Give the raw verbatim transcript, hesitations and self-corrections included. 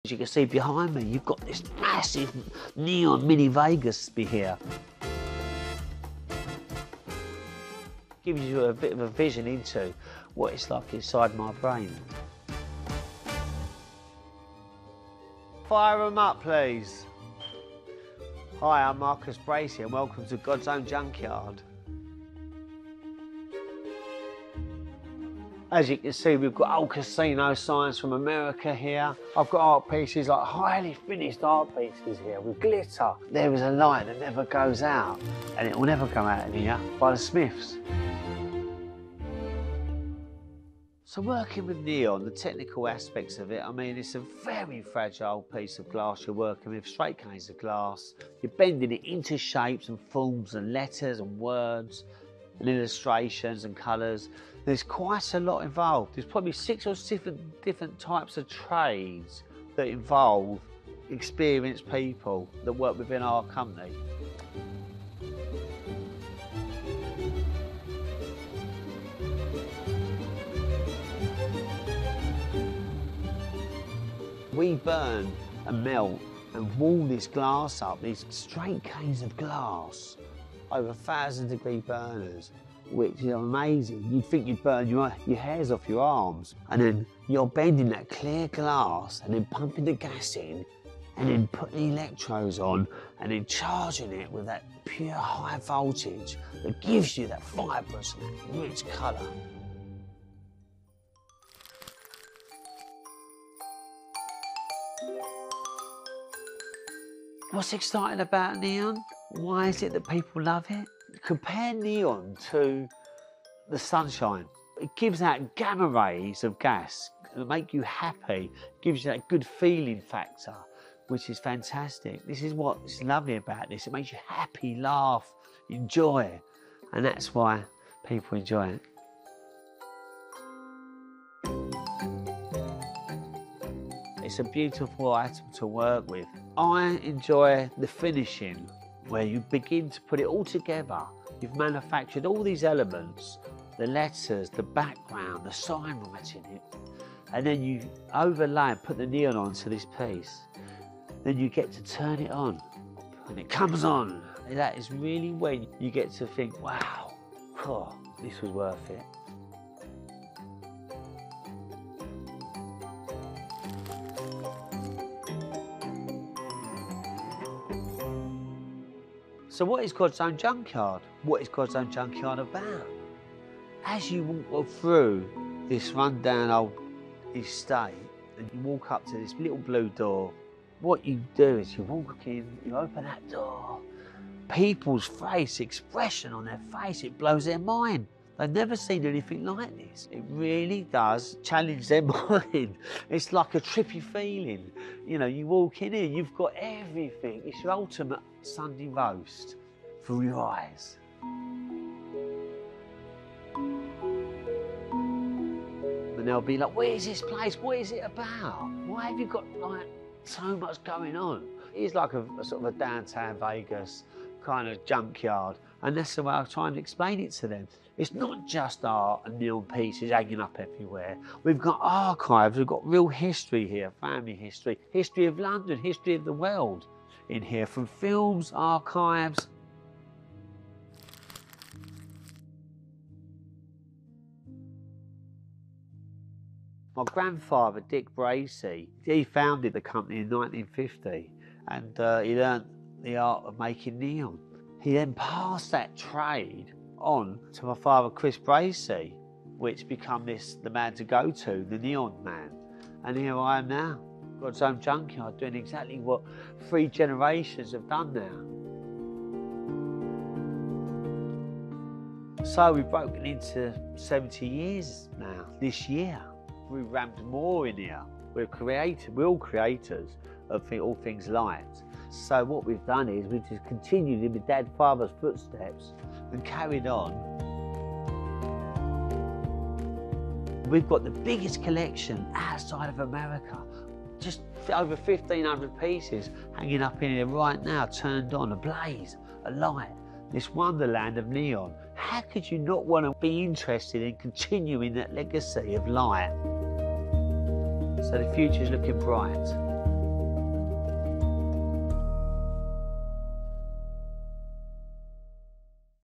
As you can see behind me, you've got this massive neon mini Vegas be here. Gives you a bit of a vision into what it's like inside my brain. Fire them up, please. Hi, I'm Marcus Bracey and welcome to God's Own Junkyard. As you can see, we've got old casino signs from America here. I've got art pieces, like highly finished art pieces here with glitter. There is a light that never goes out, and it will never go out in here, by the Smiths. So working with neon, the technical aspects of it, I mean, it's a very fragile piece of glass you're working with, straight canes of glass. You're bending it into shapes and forms and letters and words and illustrations and colours. There's quite a lot involved. There's probably six or seven different types of trades that involve experienced people that work within our company. We burn and melt and wall this glass up, these straight canes of glass, over a thousand degree burners, which is amazing. You'd think you'd burn your, your hairs off your arms. And then you're bending that clear glass and then pumping the gas in and then putting the electrodes on and then charging it with that pure high voltage that gives you that fibrous, rich colour. What's exciting about neon? Why is it that people love it? Compare neon to the sunshine. It gives out gamma rays of gas that make you happy, gives you that good feeling factor, which is fantastic. This is what's lovely about this. It makes you happy, laugh, enjoy, and that's why people enjoy it. It's a beautiful item to work with. I enjoy the finishing, where you begin to put it all together. You've manufactured all these elements, the letters, the background, the sign writing it, and then you overlay and put the neon onto this piece. Then you get to turn it on, and it comes on. And that is really when you get to think, wow, oh, this was worth it. So what is God's Own Junkyard? What is God's Own Junkyard about? As you walk through this rundown old estate and you walk up to this little blue door, what you do is you walk in, you open that door, people's face, expression on their face, it blows their mind. They've never seen anything like this. It really does challenge their mind. It's like a trippy feeling. You know, you walk in here, you've got everything. It's your ultimate Sunday roast for your eyes. And they'll be like, where's this place? What is it about? Why have you got like so much going on? It's like a, a sort of a downtown Vegas kind of junkyard. And that's the way I try and explain it to them. It's not just art and neon pieces hanging up everywhere. We've got archives, we've got real history here, family history, history of London, history of the world in here, from films, archives. My grandfather, Dick Bracey, he founded the company in nineteen fifty, and uh, he learnt the art of making neon. He then passed that trade on to my father, Chris Bracey, which become this the man to go to, the neon man. And here I am now, God's Own Junkyard, doing exactly what three generations have done now. So we've broken into seventy years now, this year. We've ramped more in here. We're creative, we're all creators of all things light. So what we've done is we've just continued in my dad father's footsteps and carried on. We've got the biggest collection outside of America. Just over fifteen hundred pieces hanging up in here right now, turned on, ablaze, alight. This wonderland of neon. How could you not want to be interested in continuing that legacy of light? So the future's looking bright.